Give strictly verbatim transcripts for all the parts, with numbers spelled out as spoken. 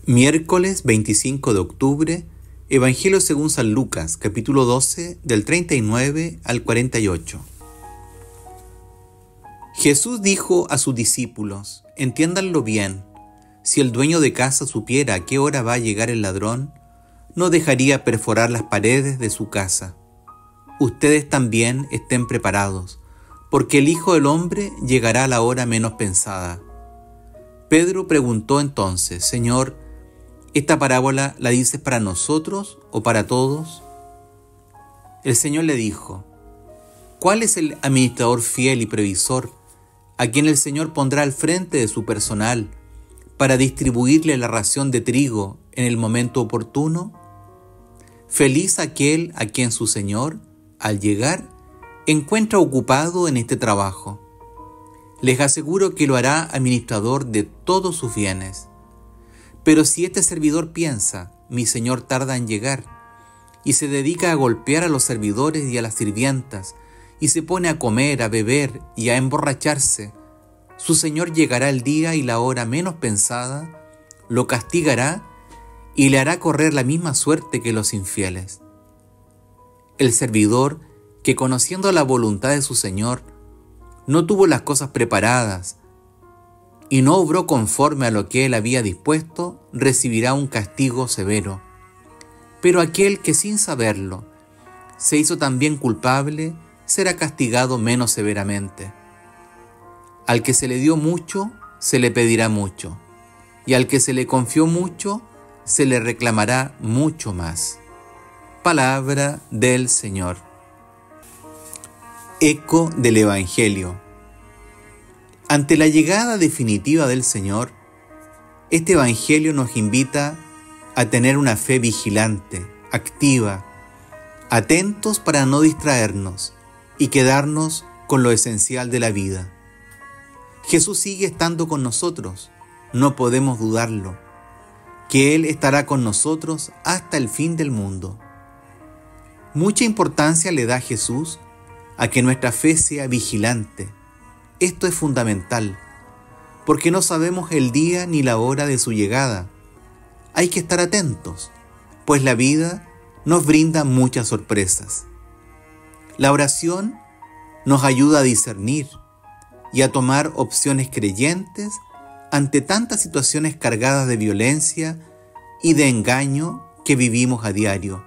Miércoles veinticinco de octubre, Evangelio según San Lucas, capítulo doce, del treinta y nueve al cuarenta y ocho. Jesús dijo a sus discípulos: entiéndanlo bien, si el dueño de casa supiera a qué hora va a llegar el ladrón, no dejaría perforar las paredes de su casa. Ustedes también estén preparados, porque el Hijo del Hombre llegará a la hora menos pensada. Pedro preguntó entonces: Señor, ¿esta parábola la dices para nosotros o para todos? El Señor le dijo: ¿cuál es el administrador fiel y previsor a quien el Señor pondrá al frente de su personal para distribuirle la ración de trigo en el momento oportuno? Feliz aquel a quien su Señor, al llegar, encuentra ocupado en este trabajo. Les aseguro que lo hará administrador de todos sus bienes. Pero si este servidor piensa: mi Señor tarda en llegar, y se dedica a golpear a los servidores y a las sirvientas, y se pone a comer, a beber y a emborracharse, su Señor llegará el día y la hora menos pensada, lo castigará y le hará correr la misma suerte que los infieles. El servidor que, conociendo la voluntad de su Señor, no tuvo las cosas preparadas y no obró conforme a lo que él había dispuesto, recibirá un castigo severo. Pero aquel que, sin saberlo, se hizo también culpable, será castigado menos severamente. Al que se le dio mucho, se le pedirá mucho, y al que se le confió mucho, se le reclamará mucho más. Palabra del Señor. Eco del Evangelio. Ante la llegada definitiva del Señor, este Evangelio nos invita a tener una fe vigilante, activa, atentos para no distraernos y quedarnos con lo esencial de la vida. Jesús sigue estando con nosotros, no podemos dudarlo, que Él estará con nosotros hasta el fin del mundo. Mucha importancia le da Jesús a que nuestra fe sea vigilante. Esto es fundamental, porque no sabemos el día ni la hora de su llegada. Hay que estar atentos, pues la vida nos brinda muchas sorpresas. La oración nos ayuda a discernir y a tomar opciones creyentes ante tantas situaciones cargadas de violencia y de engaño que vivimos a diario.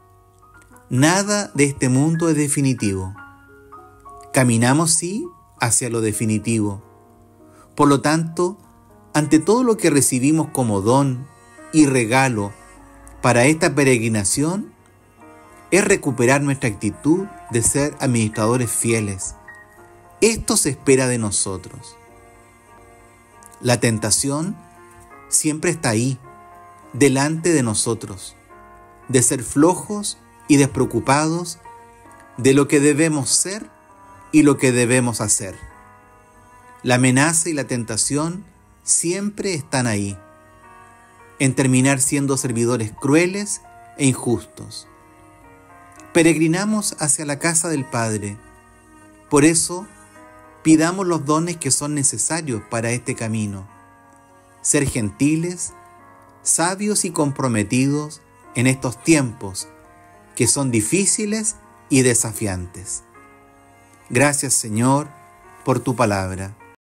Nada de este mundo es definitivo. Caminamos, sí, hacia lo definitivo. Por lo tanto, ante todo lo que recibimos como don y regalo para esta peregrinación, es recuperar nuestra actitud de ser administradores fieles. Esto se espera de nosotros. La tentación siempre está ahí, delante de nosotros, de ser flojos y despreocupados de lo que debemos ser y lo que debemos hacer. La amenaza y la tentación siempre están ahí, en terminar siendo servidores crueles e injustos. Peregrinamos hacia la casa del Padre. Por eso, pidamos los dones que son necesarios para este camino. Ser gentiles, sabios y comprometidos en estos tiempos que son difíciles y desafiantes. Gracias, Señor, por tu palabra.